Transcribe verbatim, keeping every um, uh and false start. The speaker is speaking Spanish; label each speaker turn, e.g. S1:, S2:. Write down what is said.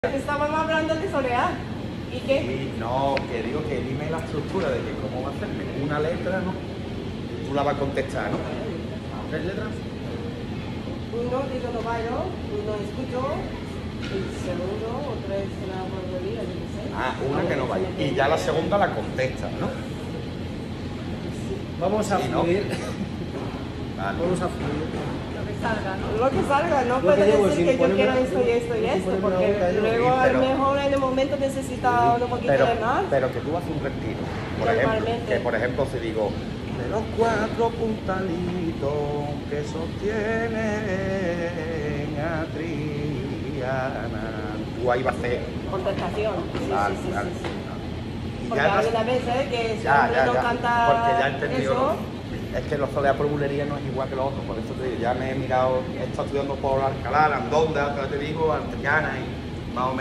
S1: Estábamos hablando de solear. ¿Y qué?
S2: Y no, que digo que dime la estructura de que cómo va a hacerme una letra, ¿no? Tú la vas a contestar, ¿no? ¿Tres letras?
S1: Uno digo no bailo, uno escucho, el segundo o tres la mayoría, yo qué sé.
S2: Ah, una que no vaya. Y ya la segunda la contestas, ¿no?
S3: Vamos a
S2: Sí, ¿no?
S3: fluir.
S2: Vale.
S3: Vamos a fluir.
S1: Lo que salga, ¿no? Lo que salga, no
S3: Lo
S1: puedo
S3: que digo,
S1: decir
S3: sin
S1: que yo
S3: ponerme-
S1: quiero esto y esto y
S3: sin
S1: esto,
S3: ponerme la
S1: porque
S3: boca, yo-
S1: luego
S2: Sí,
S1: a lo
S2: pero-
S1: mejor en el momento necesita un poquito
S2: Pero,
S1: de más.
S2: pero que tú haces un retiro. Por ejemplo,
S1: Normalmente.
S2: que por ejemplo si digo de los cuatro puntalitos que sostienen a Triana, tú ahí vas a hacer.
S1: Contestación. Sí,
S2: Vale,
S1: sí, sí,
S2: vale.
S1: sí, sí.
S2: Y
S1: Porque
S2: ya
S1: hay
S2: vas-
S1: una vez ¿eh? que ese
S2: Ya,
S1: hombre
S2: ya,
S1: no
S2: ya.
S1: canta
S2: Porque ya he entendido.
S1: eso.
S2: ¿no? Es que los soleas por bulería no es igual que los otros, por eso te digo, ya me he mirado, he estado estudiando por Alcalá, Andonda, te digo, Antillana y más o menos.